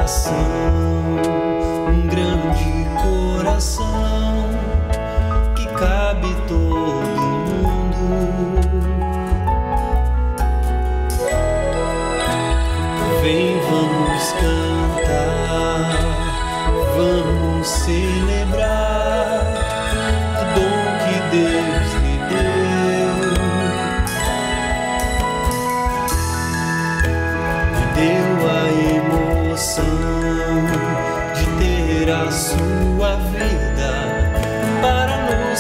coração, um grande coração que cabe todo mundo. Vem, vamos cantar, vamos celebrar o dom que Deus lhe deu. Deu a emoção de ter a sua vida para nos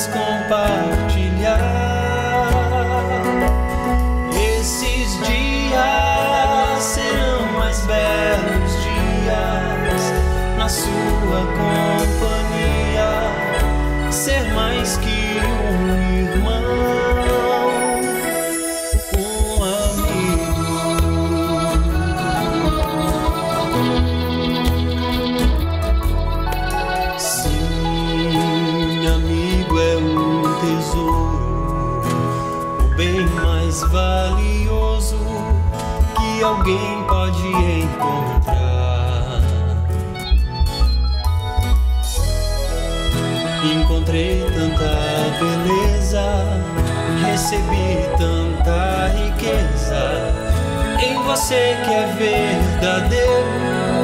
compartilhar. Esses dias serão mais belos dias na sua companhia, ser mais que um irmão, um amigo. Sim, amigo é um tesouro, o bem mais valioso que alguém pode encontrar. Encontrei tanta beleza, recebi tanta riqueza em você que é verdadeiro.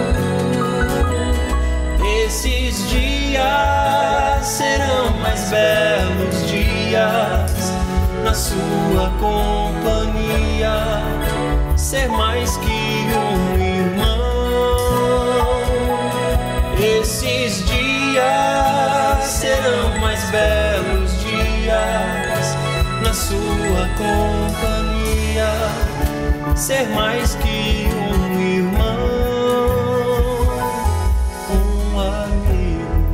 Esses dias serão mais belos dias na sua companhia, ser mais que um irmão. Esses dias serão mais belos dias na sua companhia, ser mais que um irmão, um amigo.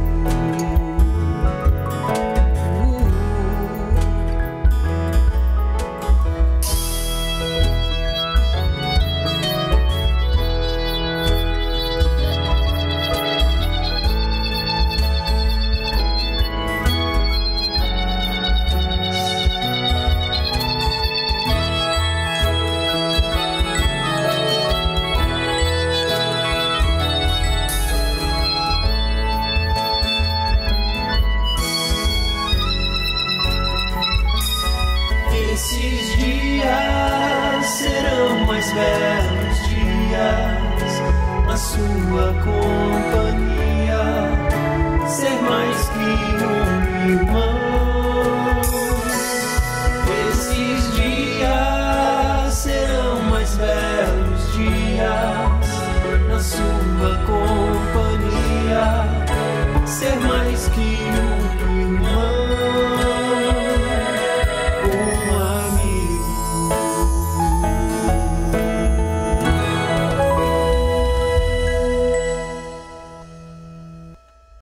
Esses dias serão mais belos dias na sua companhia, ser mais que um irmão.